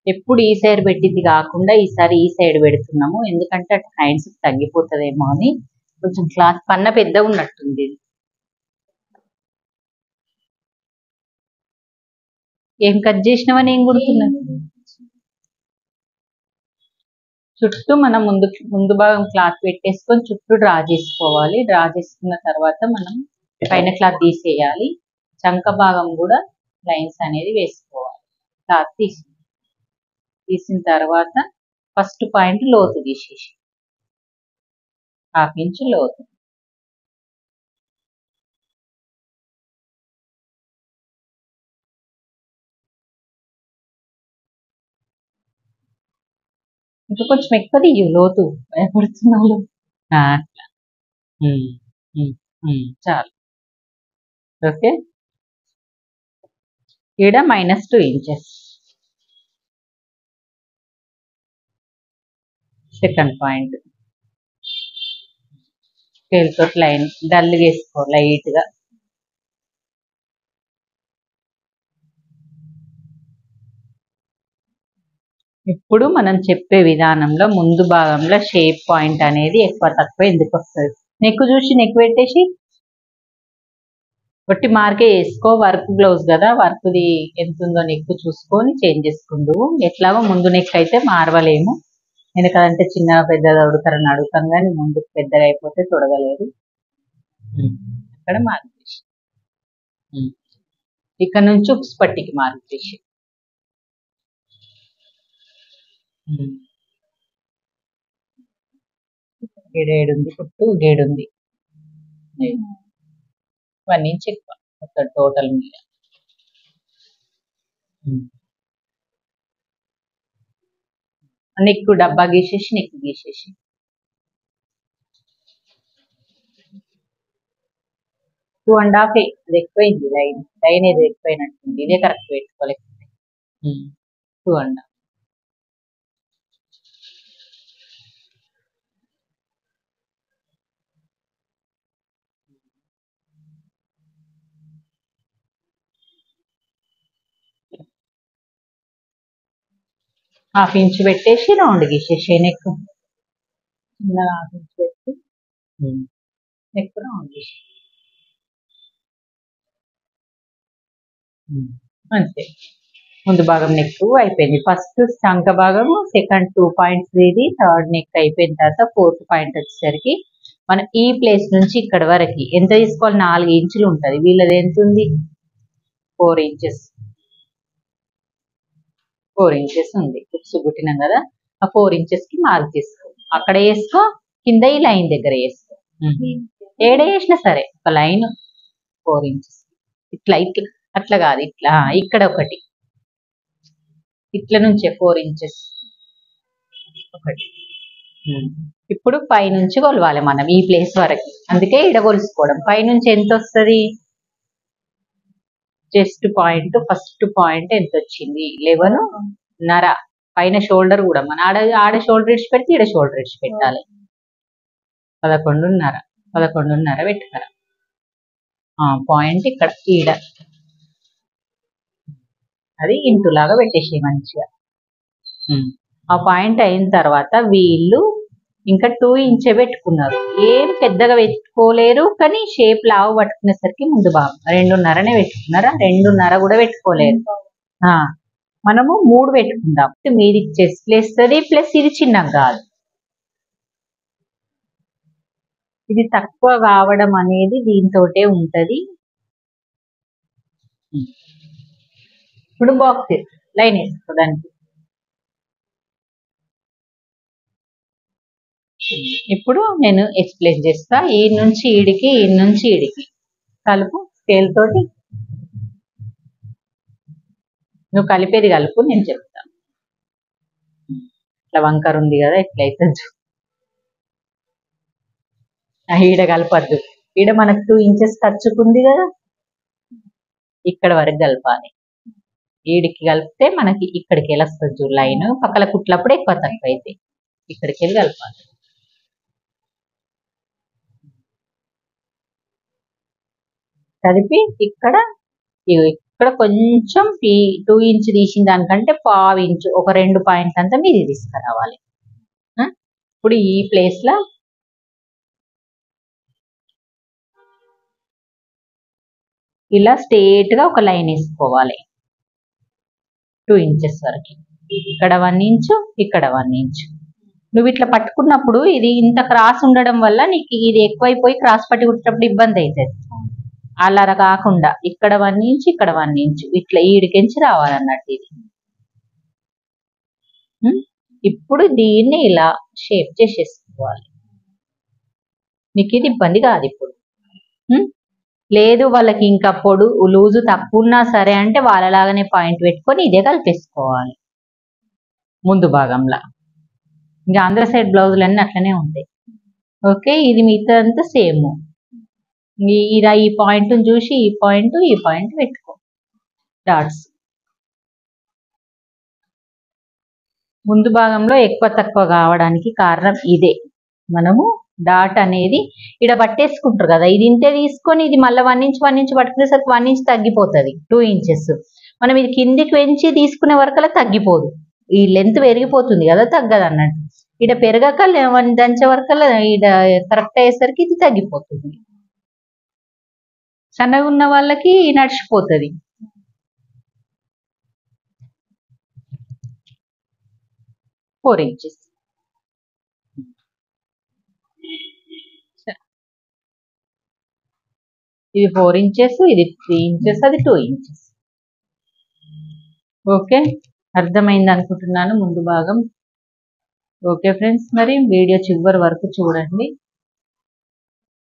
ఎప్పుడు ఈ సైడ్ పెట్టింది కాకుండా ఈసారి ఈ సైడ్ పెడుతున్నాము, ఎందుకంటే అటు హ్యాండ్స్ తగ్గిపోతుందేమో అని. కొంచెం క్లాత్ పన్న పెద్ద ఉన్నట్టుంది ఇది. ఏం కట్ చేసినావని ఏం కుడుతున్నా? చుట్టూ మనం ముందు భాగం క్లాత్ పెట్టేసుకొని చుట్టూ డ్రా చేసుకోవాలి. డ్రా చేసుకున్న తర్వాత మనం పైన క్లాత్ తీసేయాలి. చంక భాగం కూడా లైన్స్ అనేది వేసుకోవాలి. క్లాత్ తీసిన తర్వాత ఫస్ట్ పాయింట్ లోతు తీసేసి 1/2 ఇంచ్ లోతు. ఇంకా కొంచెం ఎక్కువ తీయు లోతు, భయపడుతున్నావు. అట్లా చాలు. ఓకే, ఈడ -2 ఇంచెస్. సెకండ్ పాయింట్ స్కేల్ తోటి లైన్ డల్గా వేసుకో లైట్ గా. ఇప్పుడు మనం చెప్పే విధానంలో ముందు భాగంలో షేప్ పాయింట్ అనేది ఎక్కువ తక్కువ ఎందుకు వస్తుంది? నెక్ చూసి నెక్ పెట్టేసి బట్టి మార్కే వేసుకో. వర్క్ బ్లౌజ్ కదా, వర్క్ది ఎంత ఉందో నెక్ చూసుకొని చేంజ్ చేసుకుందు. ఎట్లాగో ముందు నెక్ అయితే మార్వలేము, ఎందుకంటే చిన్నగా పెద్దగా తొడుగుతారని అడుగుతాం, కానీ ముందు పెద్దగా అయిపోతే తొడగలేదు. అక్కడ మార్క్ చేసి ఇక్కడ నుంచి ఉక్స్ పట్టికి మార్క్ చేసి ఏడుంది కుట్టు, ఏడుంది 1 ఇంచ్ ఎక్కువ మొత్తం టోటల్ మీద. నెక్ డబ్బా గీసేసి నెక్ గీసేసి 2.5 అది ఎక్కువైంది. లైన్ ఏదో ఎక్కువైనట్టుంది, ఇదే కరెక్ట్ పెట్టుకోలేకపోతే 2.5. ½ ఇంచ్ పెట్టేసి రౌండ్ గీసేసి నెక్ చిన్నగా ½ ఇంచ్ పెట్టి నెక్ రౌండ్ గీసి అంతే. ముందు భాగం నెక్ అయిపోయింది. ఫస్ట్ చంక భాగం, సెకండ్ 2 పాయింట్స్ ఇది, థర్డ్ నెక్ అయిపోయిన తర్వాత 4th పాయింట్ వచ్చేసరికి మనం ఈ ప్లేస్ నుంచి ఇక్కడ వరకు ఎంత తీసుకోవాలి? 4 ఇంచులు ఉంటుంది. వీళ్ళది ఎంత ఉంది? 4 ఇంచెస్. 4 ఇంచెస్ ఉంది. బుక్స్ కుట్టినాం కదా, ఆ 4 ఇంచెస్ కి మార్క్ చేసుకో. అక్కడ వేసుకో, కింద ఈ లైన్ దగ్గర వేసుకో. ఏడ వేసినా సరే ఒక లైన్ 4 ఇంచెస్. ఇట్లా ఇట్లా అట్లా కాదు, ఇట్లా ఇక్కడ ఒకటి, ఇట్ల నుంచే 4 ఇంచెస్ ఒకటి. ఇప్పుడు పైనుంచి కొలవాలి మనం ఈ ప్లేస్ వరకు, అందుకే ఈడ కొలుసుకోవడం. పైనుంచి ఎంత వస్తుంది? చెస్ట్ పాయింట్ ఫస్ట్ పాయింట్ ఎంత వచ్చింది? 11.5. పైన షోల్డర్ కూడా మన ఆడ షోల్డర్ ఇడిచి పెడితే ఈడ షోల్డర్ ఇడిచి పెట్టాలి. 11.5 పెట్టుకరా. పాయింట్ ఇక్కడ ఈడ అది ఇంటులాగా పెట్టేసి మంచిగా. ఆ పాయింట్ అయిన తర్వాత వీళ్ళు ఇంకా 2 ఇంచే పెట్టుకున్నారు. ఏం పెద్దగా పెట్టుకోలేరు, కానీ షేప్ లావు పట్టుకునేసరికి ముందు భాగం 2.5నే పెట్టుకున్నారా? 2.5 కూడా పెట్టుకోలేరు. మనము 3 పెట్టుకుందాం. మీది చెస్ట్ లేస్తుంది, ప్లస్ ఇది చిన్నగా కాదు. ఇది తక్కువ కావడం అనేది దీంతోటే ఉంటది. ఇప్పుడు బాక్స్ లైన్ వేసుకోవడానికి. ఇప్పుడు నేను ఎక్స్ప్లెయిన్ చేస్తా. ఈ నుంచి ఈడికి, ఈ నుంచి ఈడికి కలుపు స్కేల్ తోటి. నువ్వు కలిపేది కలుపు, నేను చెప్తా. ఇట్లా వంకర ఉంది కదా, ఎట్లయితే ఈడ కలపద్దు. ఈడ మనకు 2 ఇంచెస్ ఖర్చుకుంది కదా, ఇక్కడ వరకు కలపాలి. ఈడికి కలిపితే మనకి ఇక్కడికి వెళ్ళి వస్తుంది చూడు లైన్. పక్కల కుట్లప్పుడు ఎక్కువ తక్కువ అయితే ఇక్కడికి వెళ్ళి కలపాలి. కలిపి ఇక్కడ ఇక్కడ కొంచెం 2 ఇంచ్ తీసిన దానికంటే 1/2 ఇంచు ఒక 2 పాయింట్ అంతా మీది తీసుకురావాలి. ఇప్పుడు ఈ ప్లేస్ లో ఇలా స్ట్రేట్ గా ఒక లైన్ వేసుకోవాలి 2 ఇంచెస్ వరకు. ఇక్కడ 1 ఇంచు, ఇక్కడ 1 ఇంచు. నువ్వు ఇట్లా పట్టుకున్నప్పుడు ఇది ఇంత క్రాస్ ఉండడం వల్ల నీకు ఇది ఎక్కువైపోయి క్రాస్ పట్టి కుట్టేటప్పుడు ఇబ్బంది అవుతుంది. అలా కాకుండా ఇక్కడ 1 ఇంచు, ఇక్కడ 1 ఇంచు ఇట్లా ఈడికెంచి రావాలన్నట్టు ఇది. ఇప్పుడు దీన్ని ఇలా షేప్ చేసేసుకోవాలి. మీకు ఇది ఇబ్బంది కాదు ఇప్పుడు. లేదు వాళ్ళకి ఇంకా పొడు లూజు తక్కువ ఉన్నా సరే అంటే వాళ్ళలాగానే పాయింట్ పెట్టుకొని ఇదే కలిపేసుకోవాలి ముందు భాగంలో. ఇంకా ఆంధ్ర సైడ్ బ్లౌజులన్నీ అట్లనే ఉంటాయి. ఓకే, ఇది మిగతా అంతా సేమ్. ఇలా ఈ పాయింట్ చూసి ఈ పాయింట్ పెట్టుకో డాట్స్. ముందు భాగంలో ఎక్కువ తక్కువ కావడానికి కారణం ఇదే. మనము డాట్ అనేది ఇక్కడ పట్టేసుకుంటారు కదా, ఇది ఇంతే తీసుకొని ఇది మళ్ళీ 1 ఇంచ్ పట్టుకునేసరికి 1 ఇంచ్ తగ్గిపోతుంది 2 ఇంచెస్. మనం ఇది కిందికి పెంచి తీసుకునే వరకలా తగ్గిపోదు, ఈ లెంత్ పెరిగిపోతుంది కదా, తగ్గదు అన్నట్టు. ఇక్కడ పెరగక దంచే వరకల్లా ఇక్కడ కరెక్ట్ అయ్యేసరికి ఇది తగ్గిపోతుంది. సన్నగా ఉన్న వాళ్ళకి నడిచిపోతుంది. ఫోర్ ఇంచెస్ ఇది 4 ఇంచెస్, ఇది 3 ఇంచెస్, అది 2 ఇంచెస్. ఓకే, అర్థమైంది అనుకుంటున్నాను ముందు భాగం. ఓకే ఫ్రెండ్స్, మరి వీడియో చివరి వరకు చూడండి.